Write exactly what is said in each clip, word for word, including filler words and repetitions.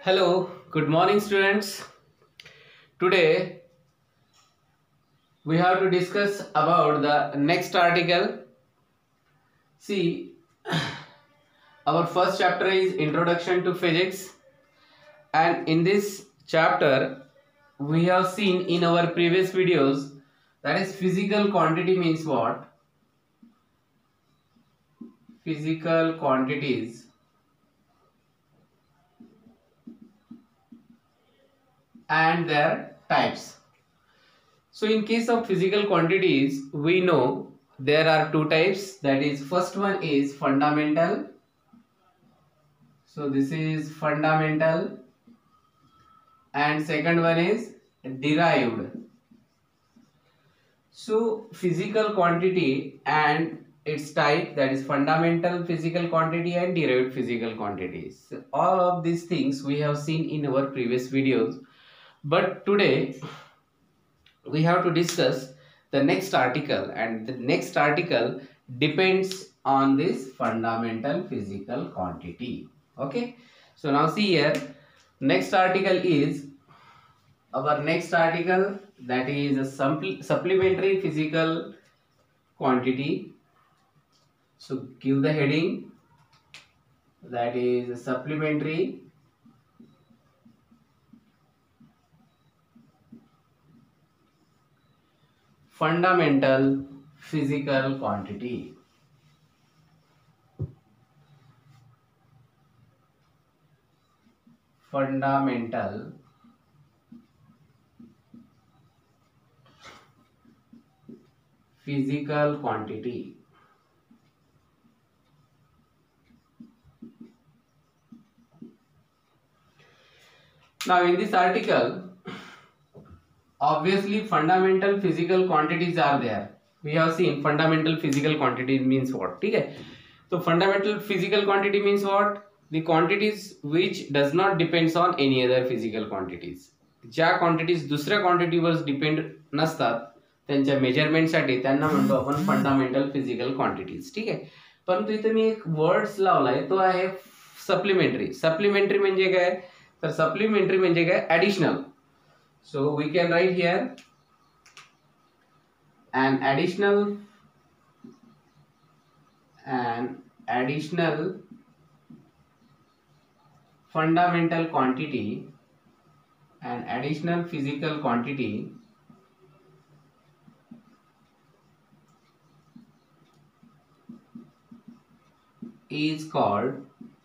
Hello, good morning students. Today we have to discuss about the next article. See, our first chapter is Introduction to Physics, and in this chapter we have seen in our previous videos, that is physical quantity means what? Physical quantities and their types. So in case of physical quantities, we know there are two types. That is, first one is fundamental. So this is fundamental, and second one is derived. So physical quantity and its type, that is fundamental physical quantity and derived physical quantities. So all of these things we have seen in our previous videos, but today we have to discuss the next article, and the next article depends on this fundamental physical quantity. Okay, so now see here, next article is our next article, that is a supplementary physical quantity. So give the heading, that is a supplementary fundamental physical quantity. Fundamental physical quantity. Now in this article, obviously fundamental physical quantities are there. We have seen fundamental physical quantity means what. Okay, so fundamental physical quantity means what? The quantities which does not depends on any other physical quantities. ज्या quantities दुसऱ्या क्वांटिटीवर depend नसतात त्यांच्या measurement साठी त्यांना म्हणतो आपण fundamental physical quantities. ठीक आहे, परंतु इथे मी एक वर्ड्स लावलाय, तो आहे सप्लिमेंटरी. सप्लिमेंटरी म्हणजे काय? तर सप्लिमेंटरी म्हणजे काय? Additional. So we can write here an additional an additional fundamental quantity, an additional physical quantity is called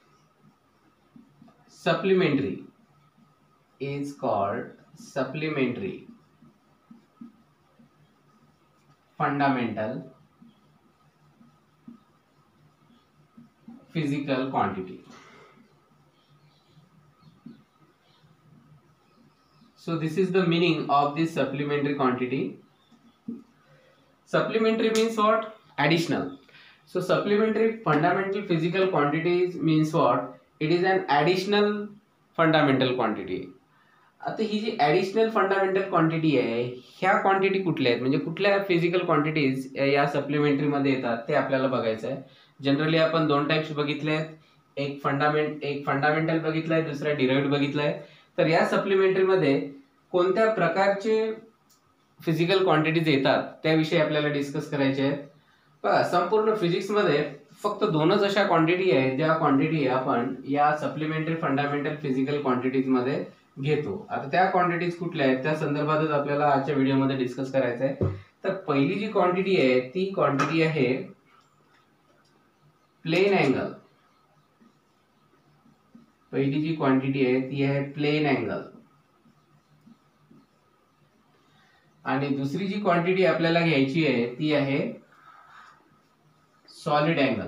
supplementary, is called supplementary fundamental physical quantity. So this is the meaning of this supplementary quantity. Supplementary means what? Additional. So supplementary fundamental physical quantities means what? It is an additional fundamental quantity. आता ही जी additional fundamental quantity आहे, ह्या quantity कुठल्या आहेत, म्हणजे कुठल्या physical quantities या सप्लिमेंटरी मध्ये येतात ते आपल्याला बघायचं आहे. जनरली आपण दोन टाइप्स बघितले आहेत, एक फंडामेंट एक फंडामेंटल बघितलाय, दुसरा डिराइव्ड बघितलाय. तर या सप्लिमेंटरी मध्ये कोणत्या प्रकारचे फिजिकल क्वांटिटीज येतात त्याविषयी आपल्याला डिस्कस करायचे आहेत. बघा, संपूर्ण फिजिक्स मध्ये फक्त दोनच अशा क्वांटिटी आहेत ज्या क्वांटिटी आपण या सप्लिमेंटरी फंडामेंटल फिजिकल क्वांटिटीज मध्ये घेतो. आता त्या क्वांटिटीज कुठल्या आहेत त्या संदर्भातच आपल्याला आजच्या व्हिडिओमध्ये डिस्कस करायचं आहे. तर पहिली जी क्वांटिटी आहे ती क्वांटिटी आहे प्लेन अँगल. पहिली जी क्वांटिटी आहे ती आहे प्लेन अँगल, आणि दुसरी जी क्वांटिटी आपल्याला घ्यायची आहे ती आहे सॉलिड अँगल.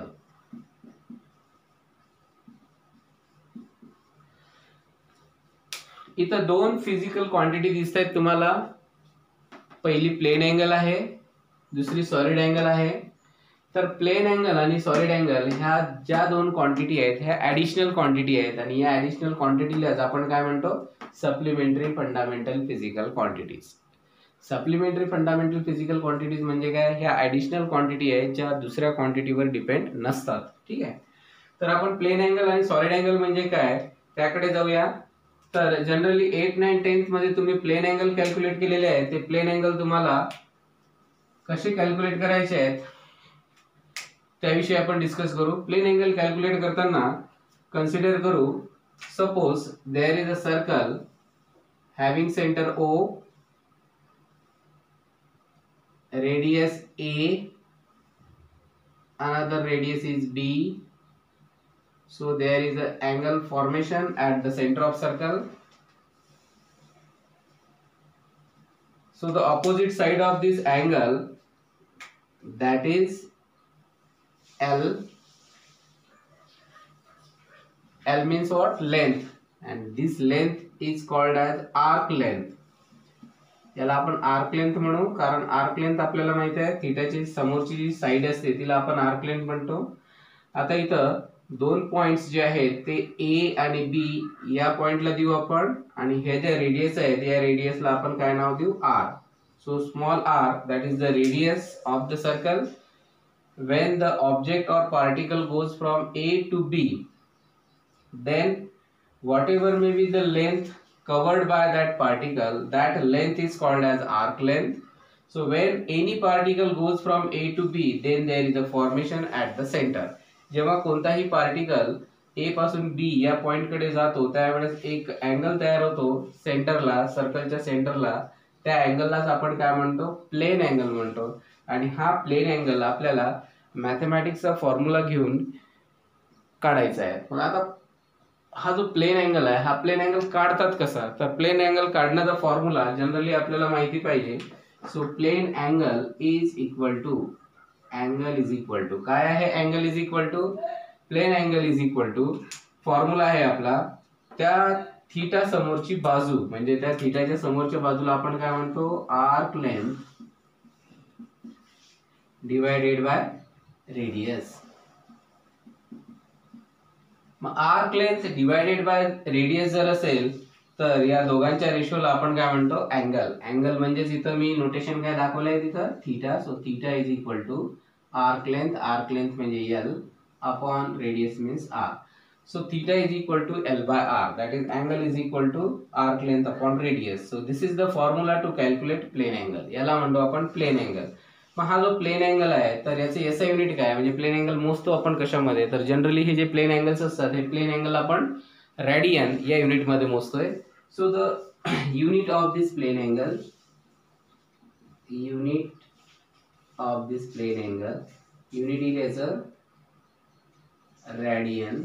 इथं दोन फिजिकल क्वांटिटी दिसत आहेत तुम्हाला. पहिली प्लेन अँगल आहे, दुसरी सॉलिड अँगल आहे. तर प्लेन अँगल आणि सॉलिड अँगल ह्या ज्या दोन क्वांटिटी आहेत ह्या ऍडिशनल क्वांटिटी आहेत, आणि या ऍडिशनल क्वांटिटीलाच आपण काय म्हणतो? Supplementary fundamental physical quantities. Supplementary fundamental physical quantities म्हणजे काय? ह्या ऍडिशनल क्वांटिटी आहेत ज्या दुसऱ्या क्वांटिटीवर डिपेंड नसतात. ठीक आहे, तर आपण प्लेन अँगल आणि सॉलिड अँगल म्हणजे काय त्याकडे जाऊया. तर जनरली एट नाईन टेन्थ मध्ये तुम्ही प्लेन अँगल कॅल्क्युलेट केलेले आहे, ते प्लेन अँगल तुम्हाला कसे कॅल्क्युलेट करायचे आहेत त्याविषयी आपण डिस्कस करू. प्लेन अँगल कॅल्क्युलेट करताना कन्सिडर करू, suppose there is a circle having centre O, radius A, another radius is B. So there is an angle formation at the center of circle. So the opposite side of this angle, that is L. L means what? Length, and this length is called as arc length. याला आपण arc length म्हणू, कारण arc length आपल्याला माहिती आहे थीटाची समोरची जी side असते तिला आपण आर्क लेंथ म्हणतो. आता इथं दोन पॉइंट्स जे आहेत ते ए आणि बी या पॉइंटला देऊ आपण, आणि हे जे रेडियस आहे या रेडियसला आपण काय नाव देऊ? R. So small R, that is the radius of the circle. When the object or particle goes from A to B, then whatever may be the length covered by that particle, that length is called as arc length. So when any particle goes from A to B, then there is a formation at the center. जेव्हा कोणताही particle A पासून B या point कडे जातो त्यावेळेस एक angle तयार होतो सेंटरला, सर्कलच्या सेंटरला. त्या अँगललाच आपण काय म्हणतो? प्लेन अँगल म्हणतो. आणि हा प्लेन अँगल आपल्याला मॅथमॅटिक्सचा फॉर्म्युला घेऊन काढायचा आहे. पण आता हा जो प्लेन अँगल आहे, हा प्लेन अँगल काढतात कसा? तर प्लेन अँगल काढण्याचा फॉर्म्युला जनरली आपल्याला माहिती पाहिजे. So plane angle is equal to, angle is equal to काय आहे? Angle is equal to plane angle is equal to formula आहे आपला त्या थीटा समोरची बाजू, म्हणजे त्या थीटाच्या समोरच्या बाजूला आपण काय म्हणतो? Arc length divided by radius. मग arc length divided by radius जर असेल तर या दोघांच्या रेशोला आपण काय म्हणतो? अँगल. अँगल म्हणजेच इथं मी नोटेशन काय दाखवलंय तिथं? Theta. So theta is equal to arc length, arc length म्हणजे L upon radius means R. So theta is equal to L by R, that is angle is equal to arc length upon radius. So this is the formula to calculate plane angle. याला म्हणतो आपण plane angle. मग हा जो plane angle आहे तर याचे SI unit काय? म्हणजे प्लेन अँगल मोजतो आपण कशामध्ये? तर जनरली हे जे प्लेन अँगल्स असतात हे प्लेन अँगल आपण रेडियन या युनिट मध्ये मोजतोय. So the unit of this plane angle, unit of this plane angle, unit is as a radian.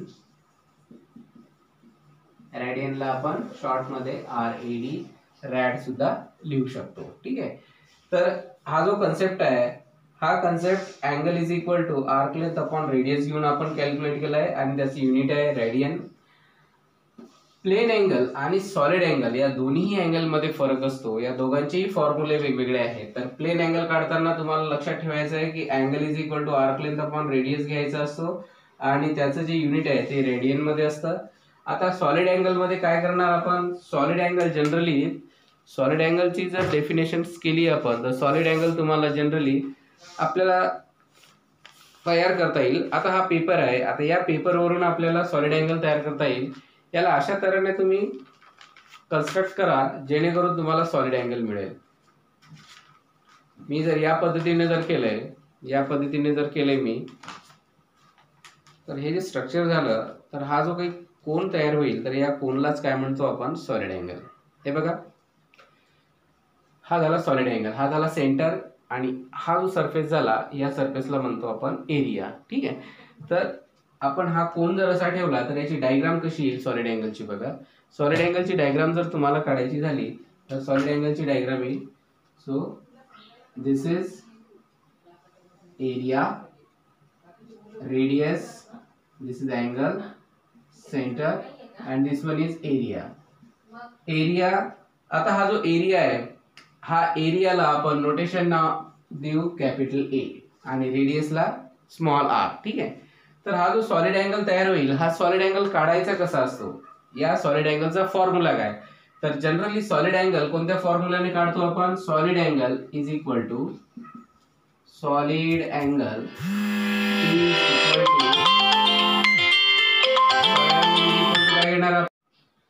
रेडियनला आपण शॉर्ट मध्ये आर ए डी रॅड सुद्धा लिहू शकतो. ठीक आहे. तर हा जो कन्सेप्ट आहे हा concept angle is equal to arc length upon radius घेऊन आपण कॅल्क्युलेट केलाय आणि त्याची युनिट आहे रेडियन. प्लेन अँगल आणि सॉलिड अँगल या दोन्ही अँगल मध्ये फरक असतो. या दोघांचेही फॉर्म्युले वेगवेगळे आहेत. तर प्लेन अँगल काढताना तुम्हाला लक्षात ठेवायचं आहे की angle is equal to arc length upon radius घ्यायचा असतो आणि त्याचं जे युनिट आहे ते रेडियन मध्ये असतं. आता सॉलिड अँगल मध्ये काय करणार आपण? सॉलिड अँगल जनरली सॉलिड अँगलची जर डेफिनेशन केली आपण तर सॉलिड अँगल तुम्हाला जनरली आपल्याला तयार करता येईल. आता हा पेपर आहे, आता या पेपरवरून आपल्याला सॉलिड अँगल तयार करता येईल. याला अशा तऱ्हेने तुम्ही कन्स्ट्रक्ट करा जेणेकरून तुम्हाला सॉलिड अँगल मिळेल. मी जर या पद्धतीने जर केलंय, या पद्धतीने जर केलंय मी, तर हे जे स्ट्रक्चर झालं तर हा जो काही कोन तयार होईल तर या कोनलाच काय म्हणतो आपण? Solid angle. हे बघा, हा झाला सॉलिड अँगल, हा झाला सेंटर, आणि हा जो सरफेस झाला या सरफेसला म्हणतो आपण एरिया. ठीक आहे. तर आपण हा कोन जर असा ठेवला तर याची डायग्राम कशी येईल सॉलिड अँगलची? बघा, सॉलिड अँगलची डायग्राम जर तुम्हाला काढायची झाली तर सॉलिड अँगलची डायग्राम येईल. So this is area, radius, this is angle, centre, and this one is area. Area, आता हा जो एरिया आहे हा एरियाला आपण नोटेशन नाव देऊ कॅपिटल ए आणि रेडियसला स्मॉल आर. ठीक आहे. तर हा जो सॉलिड अँगल तयार होईल हा सॉलिड अँगल काढायचा कसा असतो? या सॉलिड अँगलचा फॉर्म्युला काय? तर जनरली सॉलिड अँगल कोणत्या फॉर्म्युलाने काढतो आपण? Solid angle is equal to solid angle is equal to काय घेणार?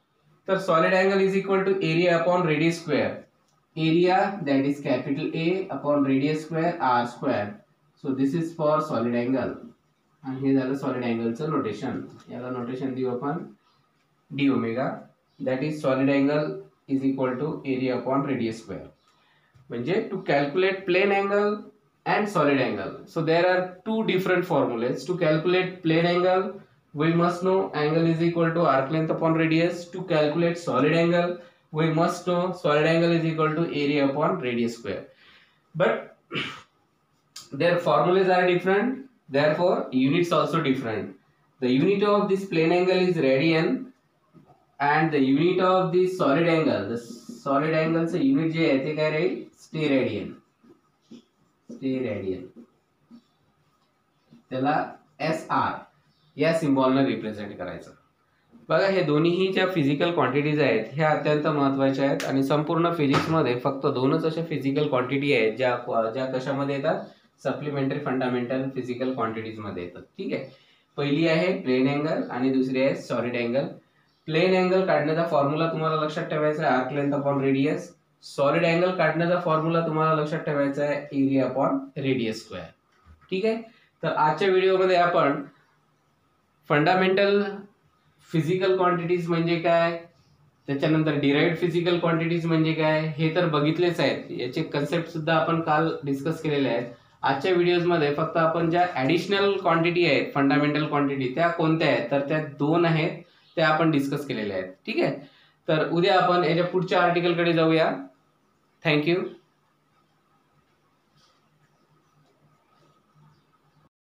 तर solid angle is equal to area upon radius square. Area that is capital A upon radius square R square. So this is for solid angle. आणि हे झालं solid अँगलचं notation. याला notation देऊ आपण D omega. That is solid angle is equal to area upon radius square. म्हणजे to calculate plane angle and solid angle. So there are two different formulas. To calculate plane angle, we must know angle is equal to arc length upon radius. To calculate solid angle, we must know solid angle is equal to area upon radius square. But their formulas are different, therefore units also different. The unit of this plane angle is radian and the unit of this solid angle, the solid angle चे unit जे आहे ते काय राहील, steradian. Steradian त्याला S R या सिम्बॉलने represent करायचं. बघा हे दोन्हीही ज्या फिजिकल क्वांटिटीज आहेत ह्या अत्यंत महत्त्वाच्या आहेत आणि संपूर्ण फिजिक्समध्ये फक्त दोनच अशा फिजिकल क्वांटिटी आहेत ज्या ज्या कशामध्ये येतात, सप्लिमेंटरी फंडामेंटल फिजिकल क्वांटिटीज मध्ये येतात. ठीक आहे. पहिली आहे प्लेन अँगल आणि दुसरी आहे सॉलिड अँगल. प्लेन अँगल काढण्याचा फॉर्म्युला तुम्हाला लक्षात ठेवायचा आहे arc length upon radius. Solid angle काढण्याचा फॉर्म्युला तुम्हाला लक्षात ठेवायचा आहे एरिया अपॉन रेडियस स्क्वेअर. ठीक आहे. तर आजच्या व्हिडिओमध्ये आपण फंडामेंटल फिजिकल क्वांटिटीज म्हणजे काय, त्याच्यानंतर डिराइव्ड फिजिकल क्वांटिटीज म्हणजे काय हे तर बघितलेच आहेत. याचे कन्सेप्ट सुद्धा आपण काल डिस्कस केलेले आहेत. आजच्या व्हिडिओजमध्ये फक्त आपण ज्या ॲडिशनल क्वांटिटी आहेत फंडामेंटल क्वांटिटी त्या कोणत्या आहेत तर त्या दोन आहेत, त्या आपण डिस्कस केलेल्या आहेत. ठीक आहे. तर उद्या आपण याच्या पुढच्या आर्टिकलकडे जाऊया. थँक्यू.